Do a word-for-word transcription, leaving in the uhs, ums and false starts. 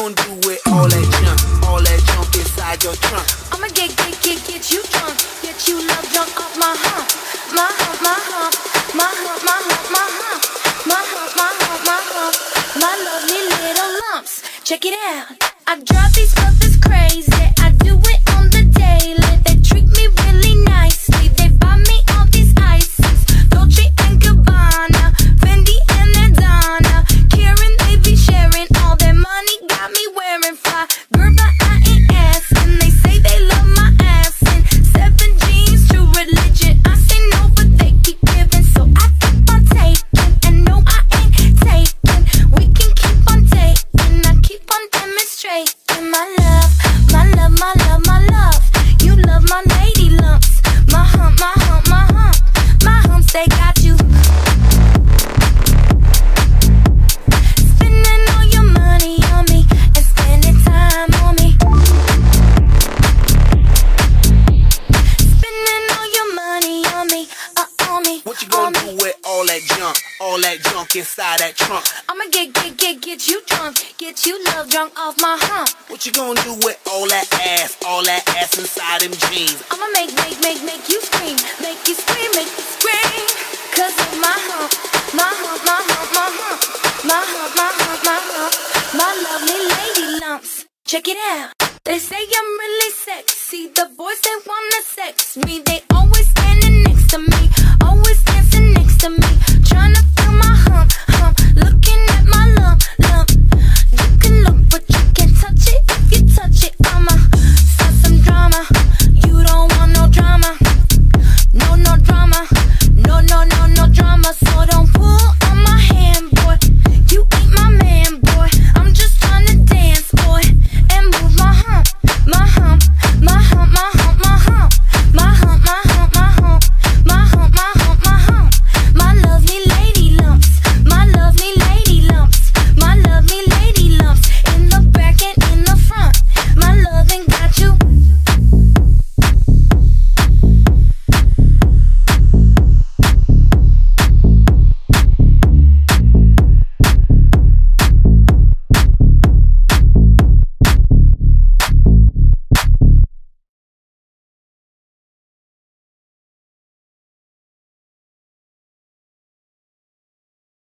gonna do with all that junk, all that junk inside your trunk? I'ma get, get, get, get you drunk, get you love drunk off my hump, my hump, my hump, my hump, my hump, my hump, my hump, my hump, my hump, my lovely little lumps. Check it out. I drive these brothers crazy. I do it on the daily. They treat me really nicely. They buy me all these ices, Dolce and Gabbana, Fendi and Adana. Karen, they be sharing all their money. Got me wearing fly. Girl, but I ain't asking. They say they love my ass and seven jeans, true religion. I say no, but they keep giving, so I keep on taking. And no, I ain't taking. We can keep on taking. I keep on demonstrating my love, my love, my love, my love. You love my lady lumps, my hump, my hump, my hump, my humps. They got you spending all your money on me and spending time on me. Spending all your money on me, uh, on me. What you gonna do with all that junk, all that junk inside that trunk? I'ma get, get, get, get you drunk, get you love drunk off my hump. What you gonna do with all that ass, all that ass inside them jeans? I'ma make, make, make, make you scream, make you scream, make you scream. Cause of my hump, my hump, my hump, my hump, my hump, my hump, my hump, my lovely lady lumps. Check it out. They say I'm really sexy. The boys, they wanna sex me. They always standing next to me.